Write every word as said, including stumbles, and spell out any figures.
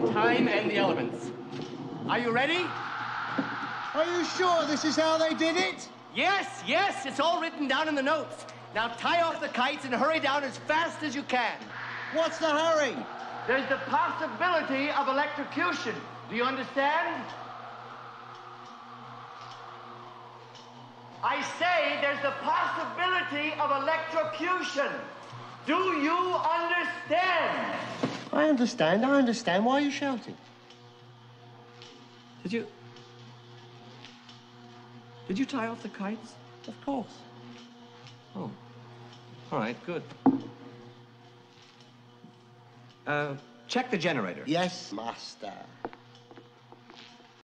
time, and the elements. Are you ready? Are you sure this is how they did it? Yes, yes, it's all written down in the notes. Now tie off the kites and hurry down as fast as you can. What's the hurry? There's the possibility of electrocution. Do you understand? I say there's the possibility of electrocution. Do you understand? I understand, I understand. Why are you shouting? Did you... Did you tie off the kites? Of course. Oh. All right, good. Uh, check the generator. Yes, master.